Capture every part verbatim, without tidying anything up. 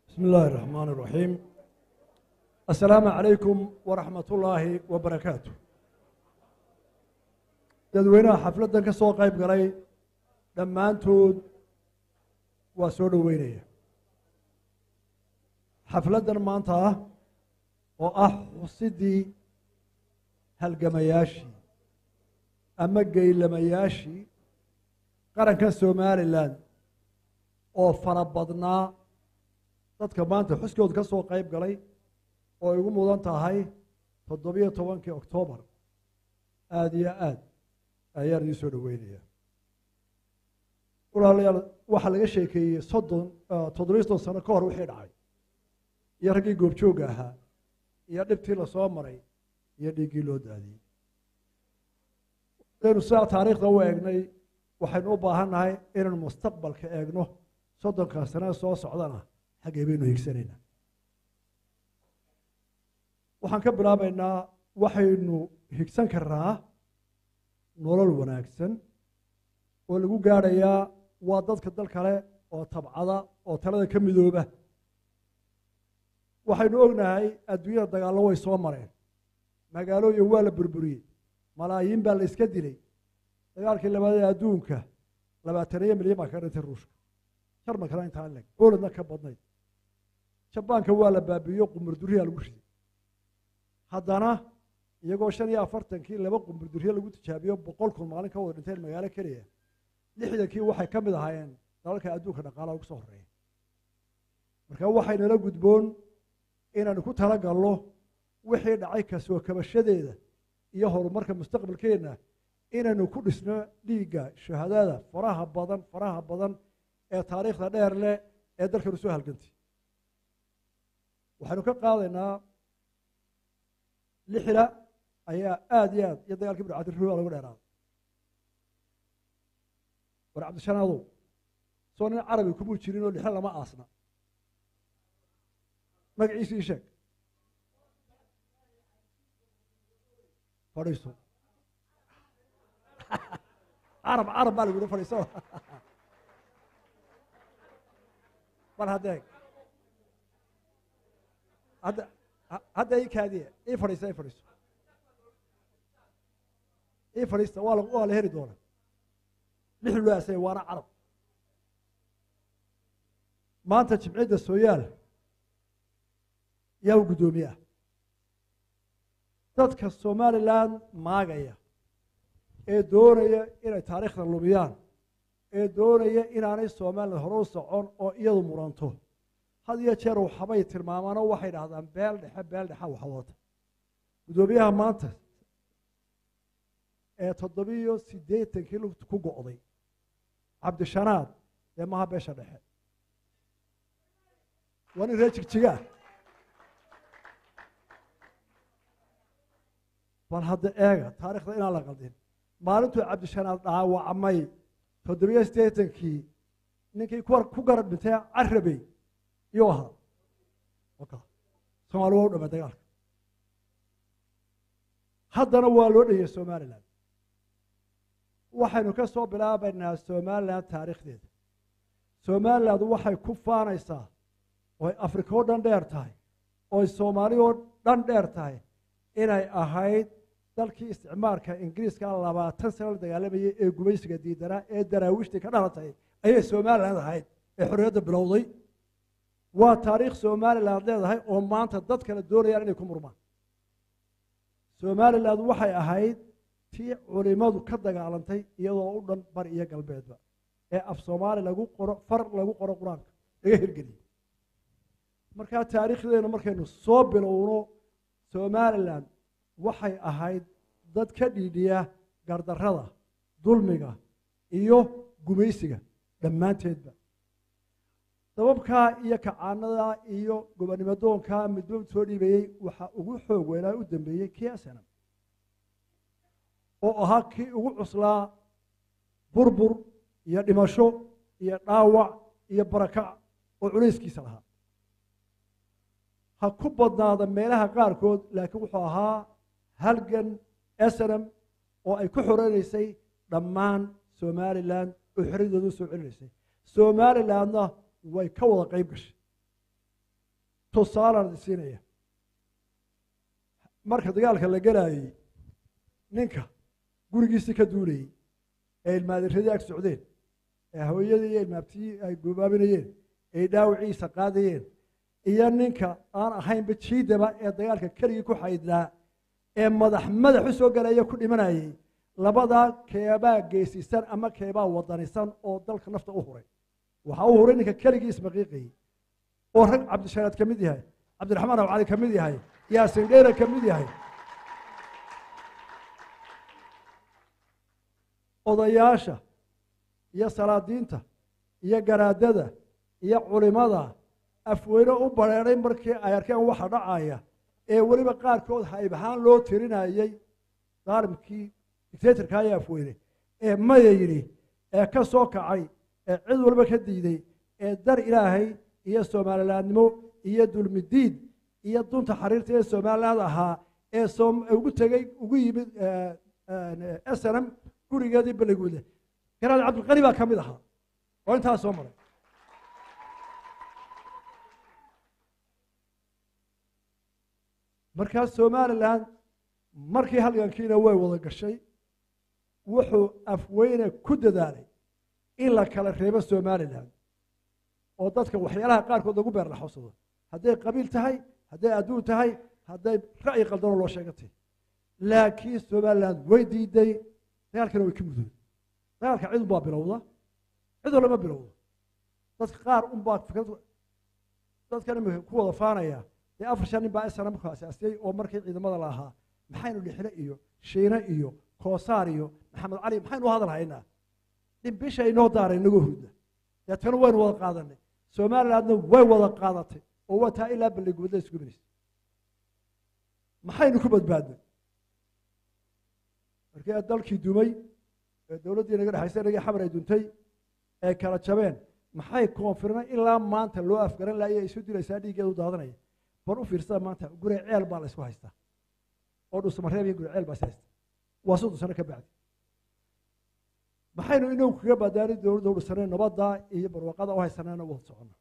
بسم الله الرحمن الرحيم. السلام عليكم ورحمة الله وبركاته. dadweynaha xafladdan ka soo qayb galay dhammaantood waa soo dhoweynaya xafladdan maanta ah oo ah xusidii halgamayaashii ama geylamayaashii qaranka somalilan oo fara badnaa dadka maanta xuskooda ka soo qayb galay oo igu mudan tahay toddobiyo tobankii oktoobar aada iyo aad ayaan idin soo dhoweynaya walaalayaal waxaa laga sheekeeyey soddon toddobiyo soddon sano ka hor wixii dhacay iyo raggii goobjoogga ahaa iyo dhibtii lasoo maray iyo dhiiggii loo daadiyey hadaynu sidaa taariikhda u eegnay waxaynu u baahan nahay inaynu mustaqbalka eegno soddonkaa sanada soo socdana xaggee baynu higsanaynaa waxaan ka bilaabaynaa waxaynu higsan karnaa nolol wanaagsan oo lagu gaadhayaa waa dadka dal kale oo tabcada oo talada ka midooba waxaynu ognahay adduunyada dagaallo way soo mareen magaalooyin waa la burburiyey malaayiin baa la iska dilay dagaalkii labaad ee adduunka labaataniyo milyan baa ka dhintay ruushka jarmalkana intaa leg booladna ka badnayd jabaanka waa la baabiiyo qumurduriyaa lagu riday haddana iyagoo shan iyo afartankii laba qumburduryo lagu tijaabiyo boqol kun maalin ka wada dhinteen magaalo keliya lixdankii waxay ka mid ahaayeen dalalka adduunka dhaqaalaha ugu soo horreeya marka waxaynala gudboon inaanu ku tala galno wixii dhacay kasoo kabashadeeda iyo horumarka mustaqbalkeenna inaynu ku dhisno dhiigga shahaadada faraha badan faraha badan ee taariikhda dheer leh ee dalkanu soo halgantay waxaynu ka qaadaynaa lixda ayaa aada iyo aad iyo dagaalkii bidcadiriruaa lagu dheeraaday war cabdishanadow soo nin carabi kumuu jirin oo lixda lama aasna magaciisi ii sheeg fadhiiso carab carab baa lagu yihi fadhiiso mar haddeeg hadda hadda ii kaadiya ii fadhiista ii fadhiiso ii fadhiista waa waa la heri doonaa lixdu loo asay waana carab maanta jimciyadda sooyaal yaa u guddoomiye ah dadka somalilan maagaya ee doonaya inay taariikhda lumiyaan ee doonaya inaanay somalilan hore u socon oo iyadu muranto had iyo jeer waxbay tilmaamaanoo waxay dhahdaan beel dhexe beel dhexa waxwata guddoomiyaha maanta ee toddobiyo siddeetankii lugta ku go'day cabdishanaad ee maha beesha dhexe waa nin reer jigjiga ah bal hadda eega taariikhda inaan la qaldin maalintuu cabdishanaad dhaawacmay toddobiyo siddeetankii ninkii ku garab dhintay carabey iyuu ahaa soomaali waa u dhamay dagaalka haddana waa loo dhayay somalilan waxaynu ka soo bilaabaynaa somalilan taariikhdeeda somaliland waxay ku faanaysaa ooy afrika oo dhan dheer tahay ooy soomaali oo dhan dheer tahay inay ahayd dalkii isticmaalka ingiriiska labaatan sano la dagaalamayay ee gumaysiga diidanaa ee daraawiishtii ka dhalatay ayay somaliland ahayd ee xorriyadda bilowday waa taariikh somaliland leedahay oo maanta dad kale doonayaan inay ku murmaan somaliland waxay ahayd tii culimadu ka dagaalantay iyadoo u dhan bari iyo galbeedba ee af soomaali lagu qoro far lagu qoro qur-aanka laga hirgeliyey markaa taariikhdeena markaynu soo bilowno somaliland waxay ahayd dad ka dhiidhiya gardarrada dulmiga iyo gumaysiga dhammaanteedba dababkaa iyo kacaanada iyo gobonimadoonkaa midba soo dhiibayey waxaa ugu xoog weynaa u dambeeyey kii asanam oo ahaa kii ugu cuslaa burbur iyo dhimasho iyo dhaawac iyo barakac oo culayskiisa lahaa ha ku badnaada meelaha qaarkood laakiin wuxuu ahaa halgan asanam oo ay ku xoreynaysay dhammaan somalilan oo xorriyadooda u soo celinaysay somalilandna way ka wada qayb gashay tusaalaan siinaya marka dagaalka la gelaayay ninka gurigiisii ka duulayay ee ilmaadiradii ag socdeen ee hooyadii iyo ilmaabtii ay goobaabinayeen ee dhaawiciisa qaadayeen iyo ninka aan ahaynba jiidaba ee dagaalka keligii ku xaydnaa ee madax madax u soo galaya ku dhimanayay labadaa keebaa geesisan ama keebaa wadanisan oo dalka nafta u huray waxaa u huray ninka keligii ismaqiiqayay oo rag cabdisharaad ka mid yahay cabdiraxmaan awcali ka mid yahay yaasin dheere ka mid yahay odayaasha iyo salaadiinta iyo garaadada iyo culimada afweyne u bareeray markii ay arkeen waxa dhacaya ee weliba qaarkood hayb ahaan loo tirinayay daalimkii dictatorka ayaa afweyne ee maya yidhi ee ka soo kacay ee cid walba ka diiday ee dar ilaahay iyo soomalilaadnimo iyo dulmidiid iyo dunta xariirta ee somaliland ahaa ee ugu tegey ugu yimid s n m gurigeedii baliguudle garaad cabdilqani baa ka mid ahaa oo intaas soo maray markaas somaliland markii halgankiina way wada gashay wuxuu afweyne ku dadaalay in la kala reebo somaliland oo dadka waxyaalaha qaarkood lagu beer laxowsado hadday qabiil tahay hadday adduun tahay hadday ra'yi qaldanoo loo sheegatay laakiin somaliland way diiday dagaalkana way ka mudooday dagaalka cid unbaa bilowda cid walama bilowdo dadka qaar unbaa fikrad dadkan imika ku wada faanaya dee afar shan nin baa isana markuu asaasiyey oo markii ciidamada la ahaa maxaynu dhixle iyo shiine iyo koosaar iyo maxamed cali maxaynu u hadal haynaa nin bisha inoo daaray inagoo hurda deetana waynu wada qaadanay somalilandna way wada qaadatay oo waa taa ilaa balligubadla isku binaysa maxaynu ku badbaadnay markii dalkii dumay ee dowladdii naga dhexaysay inagii xamar ay duntay ee kala jabeen maxay koonfurna ilaa maanta loo afgaran laayay isu dilaysaa dhiiggeedu daadanaya bar u fiirsada maanta gure ceel baa la isku haystaa oo dhusmareeb iyo gure ceel baa is haysta waa soddon sano ka bacdi maxaynu inagu kaga badbaadin dowladda udhisanay nabadda iyo barwaaqada u haysanaana wada socono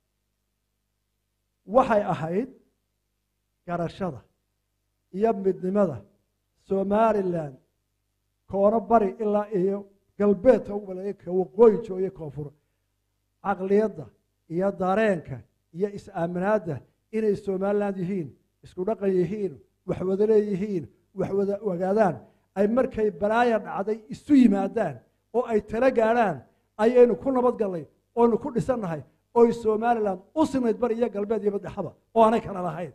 waxay ahayd garashada iyo midnimada somaliland koono bari ilaa iyo galbeedka ugu baleeyay ka waqooyi jooye koonfur caqliyadda iyo dareenka iyo is-aaminaadda inay somaliland yihiin isku dhaqan yihiin wax wada leeyihiin wax wada ogaadaan ay markay balaaya dhacday isu yimaadaan oo ay tala gaadhaan ayaynu ku nabad gallay oonu ku dhisannahay oy somaliland u sinayd bari iyo galbeed iyo badexaba oo aanay kala lahayn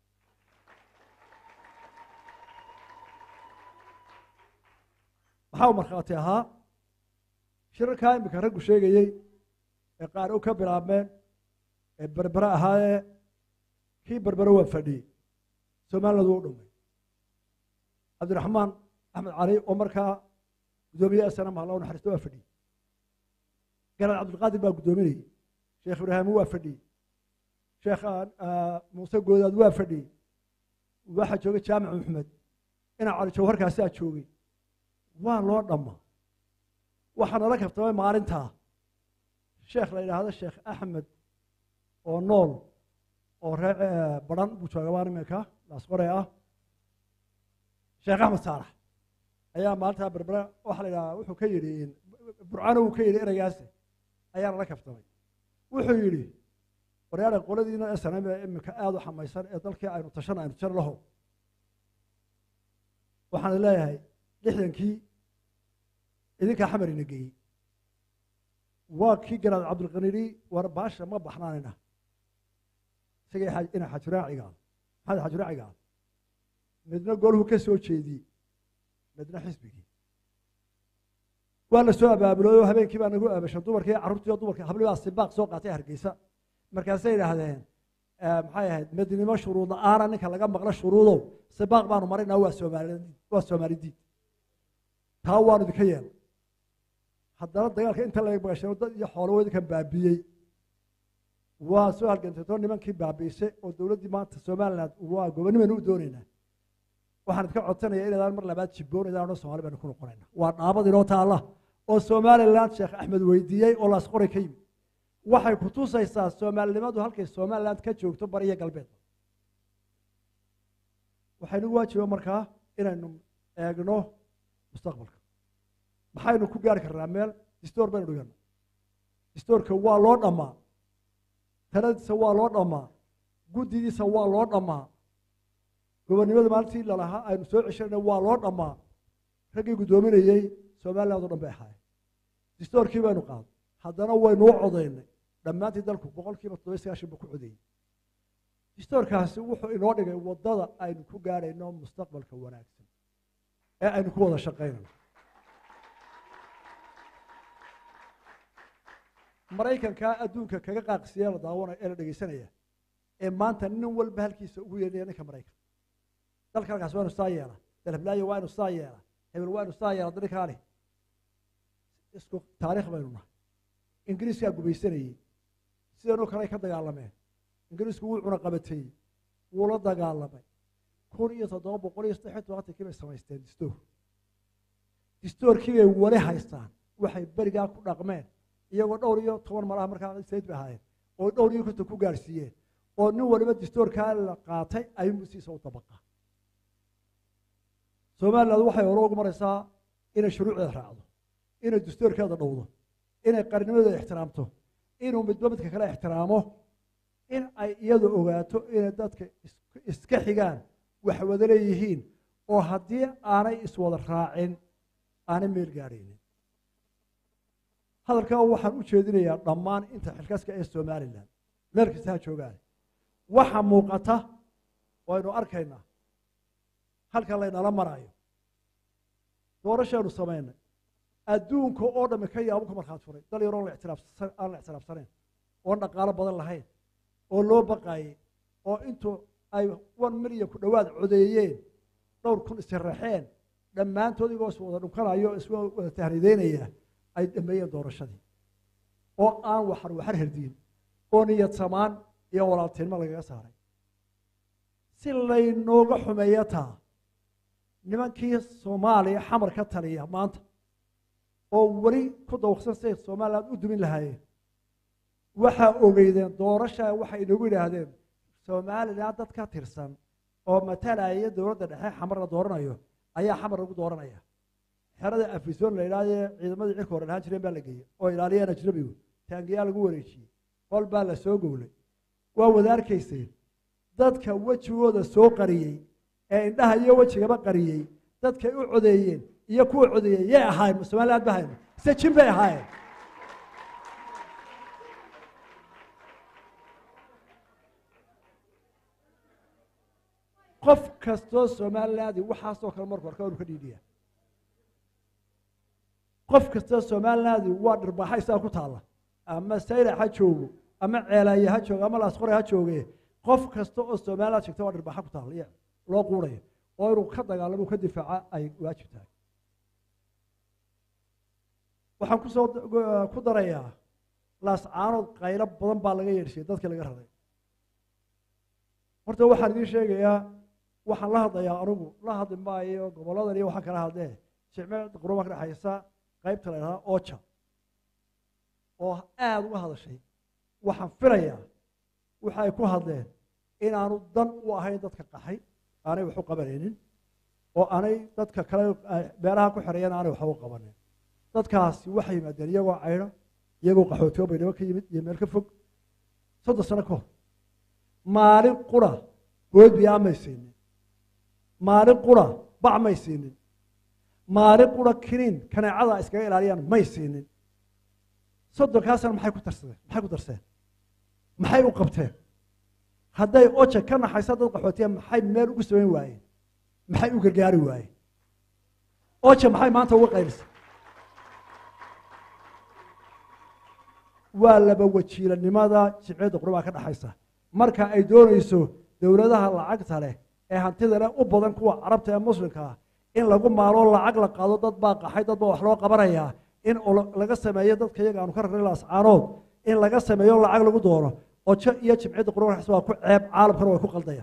maxaa u markhaati ahaa shirarkaa imika raggu sheegayey ee qaar u ka bilaabmeen ee berbere ahaayee kii berbere waa fadhiyey somaliland waa u dhowmay cabdiraxmaan axmed cali oo markaa guddoomiye asana mahalla u naxariista waa fadhiyey garaad cabdilqaadir baa guddoominayey sheekh ibraahimi waa fadhiyey sheekh muuse goodaad waa fadhiyey waxaa joogay jaamic maxamed inaa cali jawharkaasaa joogay waa loo dhamma waxaa nala kabtamay maalintaa sheekh la yidhaahdo sheekh axmed oo nool oo ree baran buu jooga baan iminka laasqore ah sheekh axmed saalax ayaa maalintaa berbera waxaa la yidhaha wuxuu ka yidhi burcano uu ka yidhi ereygaasi ayaa nala kabtamay wuxuu yidhi waryaada qoladiina snm ee iminka aada u xamaysan ee dalkii aynu tashan aynu jar laho waxaan leeyahay lixdankii idinkaa xamarina geeyey waa kii garaad cabdilqaniri war baasha ma baxnaanina isagay ina xajuraacigaad maxamed xajuraacigaad midna goolhu ka soo jeediyey midna xisbigii waa la soo abaabulooyo habeenkii baa nagu aabashan dumarkii carruurtii oo dumarkii habli baa sibaaq soo qaatay hargeysa markaasay yidhaahdeen maxay ahayd midnimo shuruud la-aana ninka laga maqlo shuruudow sibaaq baanu marinaa waa soomaalid waa soomaalidiid taa waanu idinka yeelay haddana dagaalka inta laga maqashano dad iyo xoolo idinkan baabiiyey waa soo halgantatoo nimankii baabiisay oo dowladdii maanta somaliland waa gobonimaynu u doonaynaa waxaan idinka codsanaya inaydaan mar labaad jiboonaydaan oo somaali baynu ku noqonayna waa dhaabad inoo taalla oo somaliland sheekh axmed weydiiyey oo laasqoray ka yimid waxay ku tusaysaa soomaalinimadu halkay somaliland ka joogto bariya galbeed waxaynu waajiba markaa inaynu eegno mustaqbalka maxaynu ku gaari karnaa meel distoor baynu dhigana distoorka waa loo dhammaa taladiisa waa loo dhammaa guddidiisa waa loo dhammaa gobonnimada maalintii lalahaa aynu soo ceshanayna waa loo dhammaa raggii guddoominayey somaliland oo dhan bay ahaayeen distoorkii baynu qaaday haddana waynuu codaynay dhammaantii dalku boqol kiiba toddoba iyo sagaashan buu ku codeeyey distoorkaasi wuxuu inoo dhigay waddada aynu ku gaadhayno mustaqbalka wanaagsan ee aynu ku wada shaqaynayno maraykankaa adduunka kaga qaaqsiya la daawanaya ee la dhegaysanaya ee maanta nin walba halkiisa ugu yeedhaya ninka maraykan dalka halkaas waa inu saa yeela dalhablaayo waa inu saa yeela hebel waa inu saa yeela daninkaani isku taariikh baynu nahay ingiriiskaa gubaysanayey sidanoo kale ay ka dagaalameen ingiriisku wuu cunaqabateeyey wuu la dagaalamay kun iyo toddoba boqol iyo saddex iyo tobankankii bay samaysteen distoor distoorkii bay wali haystaan waxay berigaa ku dhaqmeen iyagoo dhowr iyo toban malaha markaa sayd bay ahaayeen oo dhowr iyo konton ku gaarsiiyeen oo nin waliba distoorkaa la qaatay ayuu siisa u dabaqa somaliland waxay hore ugu maraysaa inay shuruucdeeda raacdo inay distoorkeeda dhowdo inay qarnimadeeda ixtiraamto inuu midba midka kale ixtiraamo in ay iyadu ogaato inay dadka iska xigaan wax wada leeyihiin oo haddii aanay iswada raacin aanay meel gaadhaynin hadalkaa waxaan u jeedinayaa dhammaan inta xilkaska ee somaliland meel kasta ha joogaan waxa muuqata waynu arkaynaa halka laynala maraayo doorashaanu samaynay adduunka oo dhamme ka yaabo ka markhaati furay dal yaroon la ictiraafsan aan la ictiraafsanayn oon dhaqaalo badan lahayn oo loo baqaayey oo intuu ay one milyan ku dhowaad codeeyeen dhowr kun isiraxeen dhammaantood igoo is wada dhunkanayo is wada tahriideynaya ay dhameeyeen doorashadii oo aan waxar waxar herdiin oo niyad samaan iyo walaaltinimo lagaga saaray si laynooga xumeeya taa nimankii soomaaliya xamar ka taliya maanta oo weli ku dawaqsan siday somaliland u dumin lahaayeen waxaa ogeydeen doorashaa waxay inagu yidhaahdeen somaliland dad ka tirsan oo matalaya dowladda dhexe xamar la dooranayo ayaa xamar lagu dooranaya xerada afisoon la yidhahdee ciidamadii cirka hore lahaan jireen baa la geeyey oo ilaaliyaan ajnabigu taangiyaa lagu wareejiyey qol baa la soo gowlay waa wada arkayseen dadka wejigooda soo qariyey ee indhaha iyo wejigaba qariyey dadkay u codeeyeen iyo kuwa codeeyey yay ahaayeen somaliland ba hayno se jin bay ahaayeen qof kastoo somaliland waxaasoo kale marka horka inu ka dhiidhiya qof kastoo somaliland waa dhirbaxa isaga ku taalla ama saylac ha joogo ama ceelaaye ha joogo ama laasqore ha jooge qof kasta oo somaliland sheegta waa dhirbaxa ku taalla loo quurayo oo inuu ka dagaalamo ka difaaca ay waajib tahay waxaan kusoo ku darayaa laascaanood qaylo badan baa laga yeedhsiyey dadkii laga raray horta waxaan idiin sheegayaa waxaan la hadlayaa anugu la hadli maayo goboladan iyo waxaan kala hadlee jimciyadda qurumaha ka dhexaysa qaybta la yidhahda oja oo aada uga hadashay waxaan filayaa waxa ay ku hadleen inaanu dan u ahayn dadka qaxay aanay wax u qabanaynin oo aanay dadka kale beeraha ku xereeyana aanay waxba u qabanin dadkaasi waxay yimaadeen iyagoo caydho iyagoo qaxootiyo baydhabo ka yimid iyo meel ka fog soddon sano ka hor maalin qura good biyaa may siinin maalin qura bac may siinin maalin qura kiniin kaneecada iskaga ilaaliyaan may siinin soddonkaasna maxay ku darsadeen maxay ku darseen maxay u qabteen hadday oja ka naxaysa dad qaxootiya maxay meel ugu samayn waayeen maxay u gargaari waayeen oja maxay maanta uga qaybisay waa laba wajiilanimada jimciyadda qurumaha ka dhaxaysa marka ay doonayso dowladaha lacagta leh ee hantida leh u badan kuwa carabta ee muslimka ah in lagu maalo lacag la qaado dad baa qaxay dad baa wax loo qabanayaa in laga sameeyo dadka iyaga aanu ka rarnay laascaanood in laga sameeyo lacag lagu doono ojo iyo jimciyadda qurumaha ka dhaxaysa waa ku ceeb caalamkana way ku qaldayaan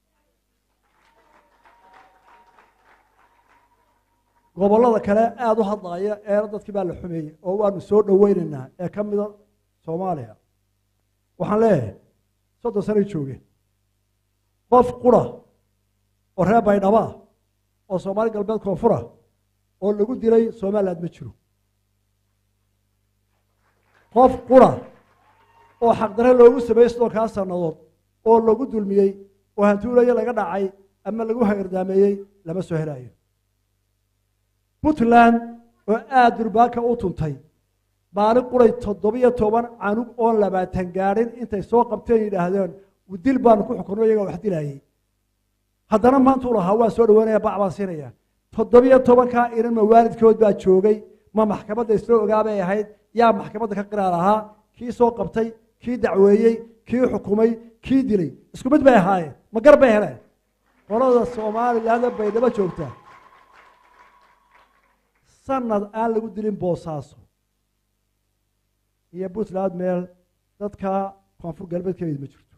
gobollada kale aada u hadlaaya eena dadkii baa la xumeeyey oo waanu soo dhoweynaynaa ee ka mida soomaaliya waxaan leeyahay soddon sanay joogeen qof qura oo reer baydhabo ah oo soomaali galbeed koonfura oo lagu dilay somaliland ma jiro qof qura oo xaqdare loogu sameeyey sidoo kaa sannadood oo lagu dulmiyey oo hantuulayo laga dhacay ama lagu hagardaameeyey lama soo helayo puntland oo aad durbaanka u tuntay maalin quray toddobiyo toban canug oon labaatan gaadhin intay soo qabteen yidhaahdeen dil baanu ku xukunno iyagaa wax dilayay haddana maanta u lahaa waa soo dhawaanaya bac baan siinaya toddobiyo tobankaa inan ma waalidkood baa joogay ma maxkamadda isla ogaabay ahayd yaa maxkamadda ka qiraar ahaa kii soo qabtay kii dacweeyey kii xukumay kii dilay isku mid bay ahaayeen ma gar bay heleen qolada somaliland baydhabo joogta sanad aan lagu dilin boosaaso iyo puntland meel dadka koonfur galbeed ka mid ma jirto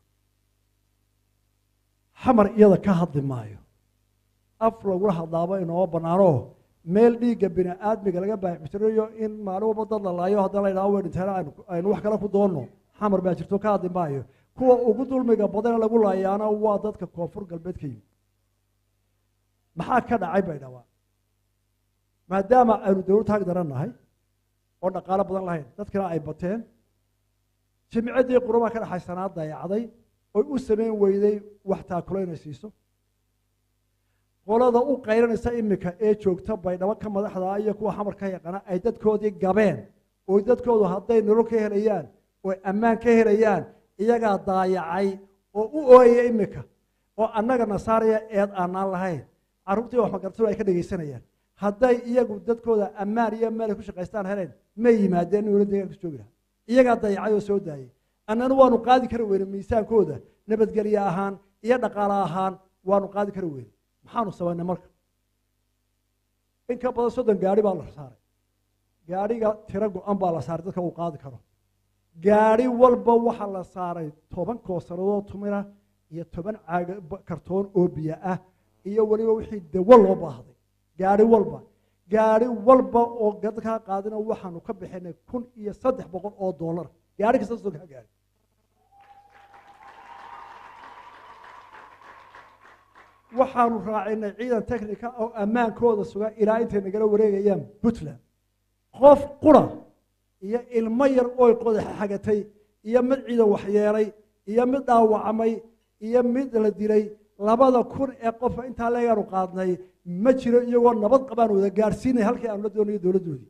xamar iyada ka hadli maayo af lagula hadlaabo inoo bannaano meel dhiigga bini aadmiga laga baaxbitirayo in maalin walba dad la laayo haddana la yidhaho way dhinteen aynu wax kale ku doonno xamar baa jirto ka hadli maayo kuwa ugu dulmiga badan lagu laayaana waa dadka koonfur galbeed ka yimid maxaa ka dhacay baydhabo maadaama aynu dawlad taag daran nahay oo dhaqaalo badan lahayn dadkina ay bateen jimciddii qurumaa ka dhaxaysanaa dayacday oy u samayn weyday wax taakulo inay siiso qolada u qayranaysa iminka ee joogta baydhabo ka madaxda iyo kuwa xamar ka yaqaana ay dadkoodii gabeen oo dadkoodu hadday nolol ka helayaan oo ammaan ka helayaan iyagaa daayacay oo u ooyaya iminka oo annaga nasaaraya eed aanaan lahayn carruurtii wax magartadu ay ka dhegaysanayaan hadday iyagu dadkooda ammaan iyo meel ay ku shaqaystaan heleen may yimaadeen in wala deegaanka joogi lahaa iyagaa dayacay oo soo daayay annana waanu qaadi kari weyne miisaankooda nabadgelye ahaan iyo dhaqaale ahaan waanu qaadi kari weyne maxaanu samaynay marka in ka badan soddon gaari baa la saaray gaadhiga tiro go-an baa la saaray dadka uu qaadi karo gaadhi walba waxaa la saaray toban koosanadood tumira iyo toban caag kartoon oo biyo ah iyo weliba wixii dawo loo baahday gaadhi walba gaadhi walba oo dadkaa qaadina waxaanu ka bixinay kun iyo saddex boqol oo dollar gaadhi kasta soddon kaa gaadhi waxaanu raacinay ciidan technica oo ammaankooda suga ilaa intay nagala wareegayaan puntland qof qura iyo ilmo yar ooy qodaxa xagatay iyo mid ciidan waxyeelay iyo mid dhaawacmay iyo mid la dilay labada kun ee qofa intaa leegaanu qaadnay ma jiro iyagoo nabad qabaan wada gaadhsiinay halkii aanu la doonayo dowladdoodii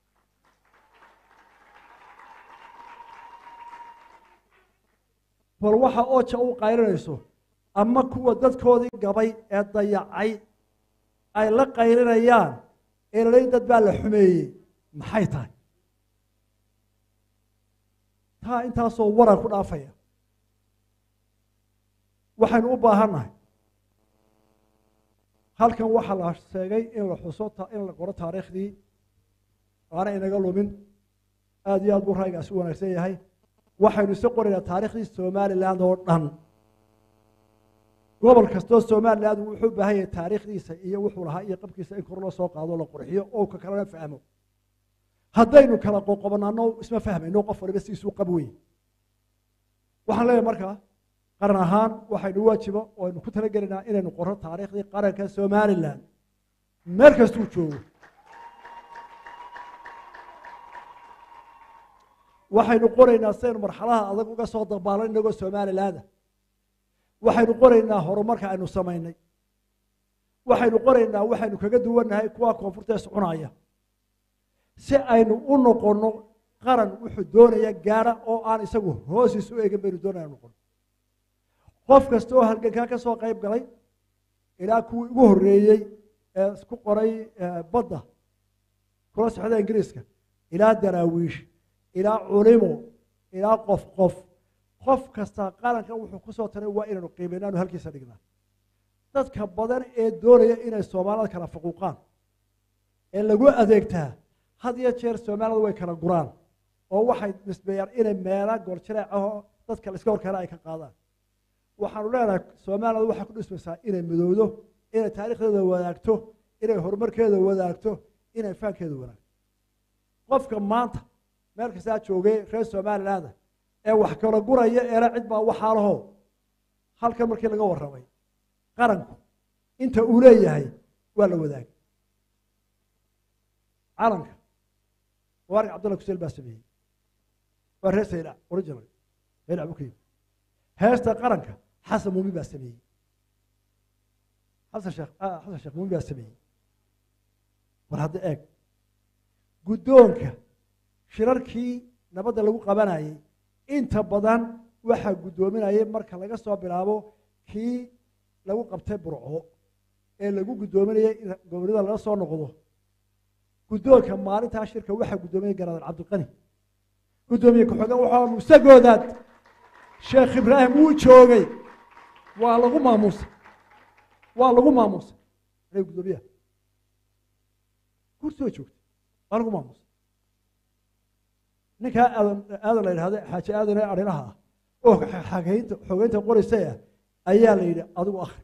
bal waxa ooja u qaylinayso ama kuwa dadkoodii gabay ee dayacay ay la qaylinayaan ee laleyn dad baa la xumeeyey maxay tahay taa intaasoo waran ku dhaafaya waxaynu u baahannahay halkan waxaa la sheegay in la xuso in la qoro taariikhdii aana inaga lumin aada iyo aad buu ra'yigaasi u wanaagsan yahay waxaynu isa qoraynaa taariikhdii somaliland oo dhan gobol kastoo somaliland wuxuu u baahan yahay taariikhdiisa iyo wuxuu lahaa iyo qabkiisa in kor loo soo qaado la qurxiyo oo ka kalena fahmo haddaynu kala qoqobanaano isma fahmayno qof waliba siisuu qab weyn waxaan leeyahay markaa qaran ahaan waxaynu waajibo oo aynu ku talagelaynaa inaynu qorro taariikhdii qaranka somaliland meel kastuu joogo waxaynu qoraynaa sidaynu marxalaha adag uga soo dabaalan inagoo somalilaanda waxaynu qoraynaa horumarka aynu samaynay waxaynu qoraynaa waxaynu kaga duwannahay kuwa koonfurta ee soconaya si aynu u noqonno qaran wuxuu doonaya gaara oo aan isagu hoosiis u eegin baynu doonaya noqono qof kasta oo halgankaa ka soo qayb galay ilaa kuwii ugu horreeyey ee ku qoray badda kula socda ingiriiska ilaa daraawiish ilaa culimo ilaa qof qof qof kasta qaranka wuxuu ku soo taray waa inaynu qiimaynaanu halkiisa dhignaa dadka badan ee doonaya inay soomaalida kala faquuqaan ee lagu adeegtaa had iyo jeer soomaalida way kala guraan oo waxay nisbeeyaan inay meela goorjireecaho dadka laiska horkeena ay ka qaadaan waxaanu leenahay soomaalida waxay ku dhismaysaa inay midowdo inay taariikhdeeda wadaagto inay horumarkeeda wadaagto inay faankeeda wadaagto qofka maanta meel kastaa joogay reer somaliland ee wax kala guraya eela cid baa waxaa laho halkan markii laga warramay qaranku inta uu leeyahay waa la wadaag calanka waarig cabdulla kuseel baa sameeyey waa reer saylac original saylac buu ka yimi heesta qaranka xasan muumin baa sameeyey xasan sheekh xasan sheekh muumin baa sameeyey war hadda eeg guddoonka shirarkii nabadda lagu qabanayay inta badan waxaa guddoominayay marka laga soo bilaabo kii lagu qabtay burco ee lagu guddoominayay in gobolada laga soo noqdo guddoonka maalintaa shirka waxaa guddoominaya garaadal cabdiqani guddoomiye ku-xigeen waxaa muuse goodaad sheekh ibraahim wuu joogay waa lagu maamuusay waa lagu maamuusay aniga guddoomiyaha kursi way joogtay waa lagu maamuusay ninkaa aadan aadan la yidhahda xaaji aadan ee arinaha ah oo xageynta xogeynta qoraysay ah ayaa la yidhi adigu akhri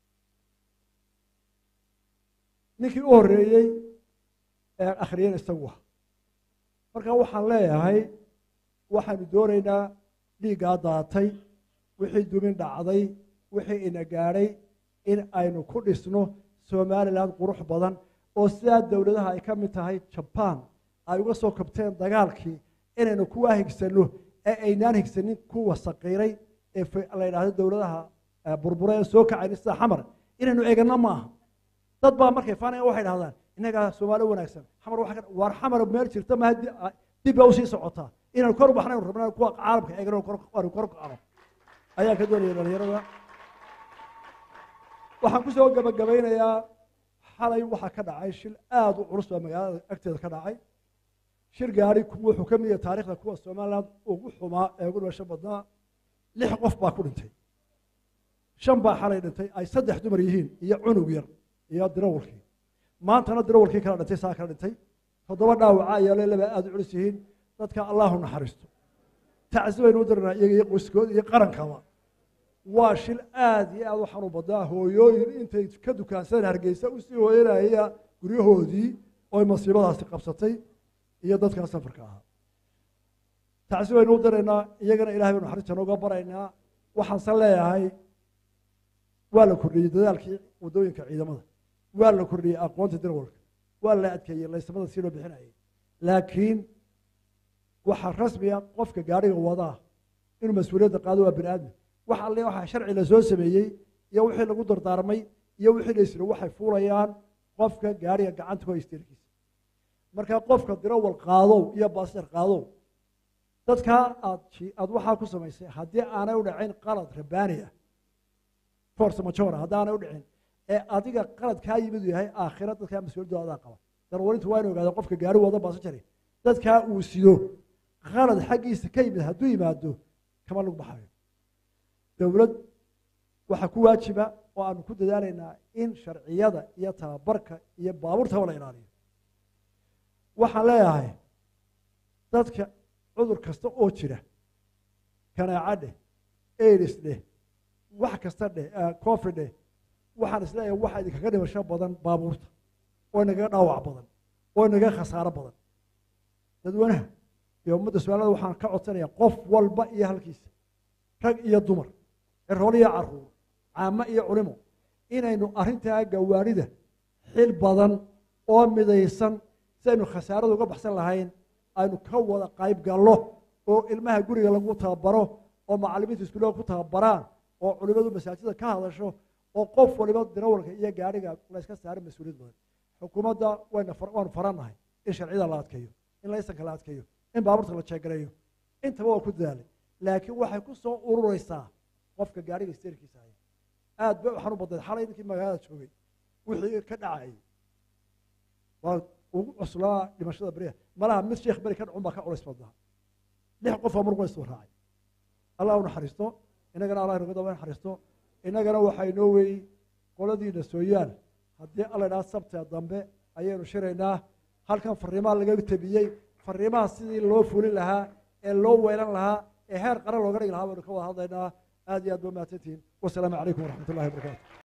ninkii u horreeyey ee akhriyeen isagu ah marka waxaan leeyahay waxaanu doonaynaa dhiiggaa daatay wixii dumin dhacday wixii ina gaadhay in aynu ku dhisno somalilan qurux badan oo sidaa dowladaha ay ka mid tahay jabaan ay uga soo kabteen dagaalkii inaynu kuwa higsanno ee aynaan higsanin kuwa saqiiray ee la yidhaahdo dowladaha burbura ee soo kacayna sida xamar inaynu eegano ma aha dad baa markay faanaya waxay dhahdaan innagaa soomaali wanaagsan xamar waxa waar xamar meel jirta ma dib baa usii socotaa inaynu kor u baxnaynu rabnaa kuwa caalamka eegano kor kor kacno ayaa ka doonaya dhalinyarada waxaan ku soo gabagabaynayaa xalay waxaa ka dhacay shil aada u culus baa magaalada agteeda ka dhacay shir gaari wuxuu ka mid yahay taariikhda kuwa somaliland ugu xumaa ee ugu dhimasho badnaa lix qof baa ku dhintay shan baa xalay dhintay ay saddex dumar yihiin iyo cunug yar iyo dirawalkii maantana dirawalkii kala dhintay saa kala dhintay toddoba dhaawaca ayaa leelaba aada u culus yihiin dadka allahu naxariisto tacsi baynu u diranaa iyaga iyo qoyskooda iyo qarankaba waa shil aada iyo aada u xanuun badnaa hooyooyin intay ka dukaansadeen hargeysa usii hooyanaya guryahoodii oo masiibadaasi qabsatay iyo dadkaa safarka ahaa tacsi baynu u diraynaa iyagana ilahay baynu naxariista nooga baraynaa waxaanse leeyahay waa la kordhiyey dadaalkii waddooyinka ciidamada waa la kordhiyey aqoonta dirawalka waa la adkeeyey laysamada sii loo bixinayay laakiin waxaa rasmiya qofka gaariga wadaa inuu mas-uuliyadda qaado waa bini aadmi wax alle waxaa sharci la soo sameeyey iyo wixii lagu dardaarmay iyo wixii la isiro waxay fuulayaan qofka gaariga gacanta ku haysteerkiisa marka qofka dirawal qaadow iyo baasir qaadow dadkaa aad aad waxaa ku samaysay haddii aanay u dhacayn qalad rabbaani ah force majora haddii aanay u dhicin ee adiga qalad kaa yimid uu yahay aakhira dadkaa mas-uuliyadooda adaa qaba darwarintu waa inu ogaada qofka gaari wada baasajari dadkaa uu sido qalad xaggiisa ka yimid hadduu yimaado kama lagu baxayo dowlad waxaa ku waajiba oo aanu ku dadaalaynaa in sharciyada iyo tababarka iyo baabuurtaba la ilaaliyo waxaan leeyahay dadka cudur kasta oo jira kanaaca dheh aids dheh wax kasta dheh covid dheh waxaan isleeyahay waxaa idinkaga dhimasho badan baabuurta oo inagaga dhaawac badan oo inagaga khasaaro badan dadweynaha iyo ummadda su-aalada waxaan ka codsanayaa qof walba iyo halkiisa rag iyo dumar cirool iyo caruur caamo iyo culimo inaynu arrintaa gawaarida xil badan oo midaysan si aynu khasaarada uga baxsan lahayn aynu ka wada qayb gallo oo ilmaha guriga lagu tababaro oo macallimiinta iskuullada ku tababaraan oo culimadu masaajida ka hadasho oo qof waliba dirawalka iyo gaariga la iska saaro mas-uuliyad badan xukuumadda wayna waanu farannahay in sharciyada la adkeeyo in laysanka la adkeeyo in baabuurta la jeegareeyo intaba waa ku dadaalay laakiin waxay ku soo urureysaa qofka gaariga isteerkiisa haya aad bay u xanuun badnayd xalay ninkii magaalada joogay wixii ka dhacayay waa ugu cuslaa dhimashada beriha malaha mid sheekh beri ka dhacun baa ka culays badnaa lix qof oo marqu isoo raacay allah u naxariisto innagana allah inaga daba naxariisto innagana waxaa inoo weeyey qoladiina sooyaal haddii alla idhaha sabta dambe ayaynu shiraynaa halkan fariimaha laga tabiyey fariimaha sidii loo fulin lahaa ee loo weelan lahaa ee heer qaran looga dhigi lahaa baynu ka wada hadlaynaa aad iyo aad ba mahadsantihiin wasalaamu calaykum waraxmat ullahi wabarakaatu